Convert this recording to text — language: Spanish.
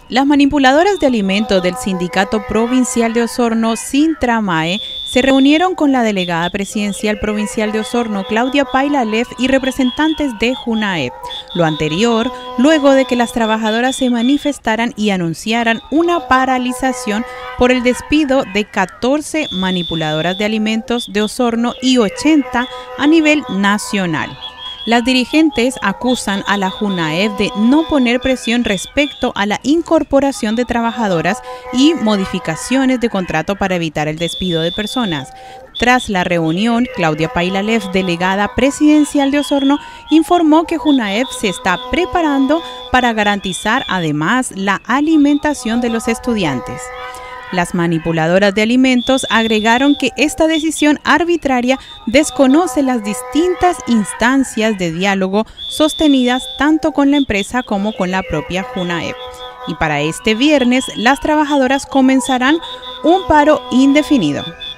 Las manipuladoras de alimentos del Sindicato Provincial de Osorno, Sintramae, se reunieron con la delegada presidencial provincial de Osorno, Claudia Payla Leff, y representantes de JUNAEP. Lo anterior, luego de que las trabajadoras se manifestaran y anunciaran una paralización por el despido de 14 manipuladoras de alimentos de Osorno y 80 a nivel nacional. Las dirigentes acusan a la JUNAEP de no poner presión respecto a la incorporación de trabajadoras y modificaciones de contrato para evitar el despido de personas. Tras la reunión, Claudia Payla Leff, delegada presidencial de Osorno, informó que JUNAEP se está preparando para garantizar además la alimentación de los estudiantes. Las manipuladoras de alimentos agregaron que esta decisión arbitraria desconoce las distintas instancias de diálogo sostenidas tanto con la empresa como con la propia JUNAEP. Y para este viernes, las trabajadoras comenzarán un paro indefinido.